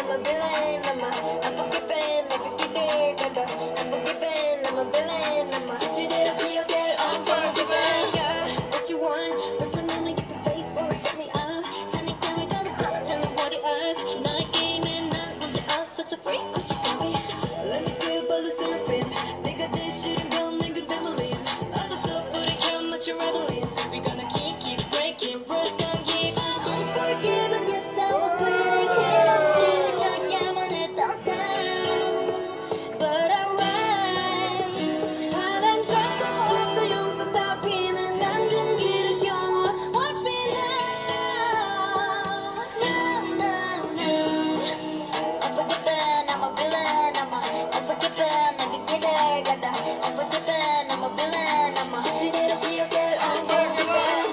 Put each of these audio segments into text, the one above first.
I'm a villain, I'm unforgiven, never get there, unforgiven, I'm a villain, I'm a since you didn't feel that unforgiven. Yeah, what you want, 널 보내면 get the face or shut me up. 사니까 gonna touch on the body earth. 너의 게임에 난 문제 없어, such a freak, what you got me? Let me tell you about the seraphim. 내가 제일 싫은 건 난 그대 몰림. 어둠속 불이 켜면 much you're rebelling. We gonna keep breaking, rules gonna keep unforgiven. Yes, I was bleeding, 힘 없이 널 찾아야만 했던 삶. But I ran. 바란 적도 없어 용서 따위는 남긴 길을 경험. Watch me now, now, now, now. Unforgiven, I'm a villain, I'm unforgiven, I can get it, unforgiven, I'm a villain, I'm a since you didn't feel that unforgiven.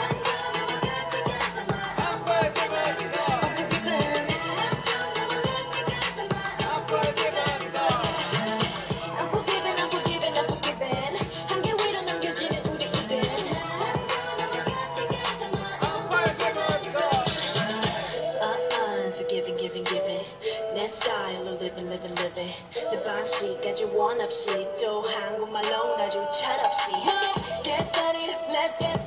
Unforgiven. 한계 위로 넘겨지는 우리 이들. Unforgiving, giving. 내 스타일로 living. 내 방식 아주 원 없이 또 한국말로 아주 철없이. Get started, let's get started.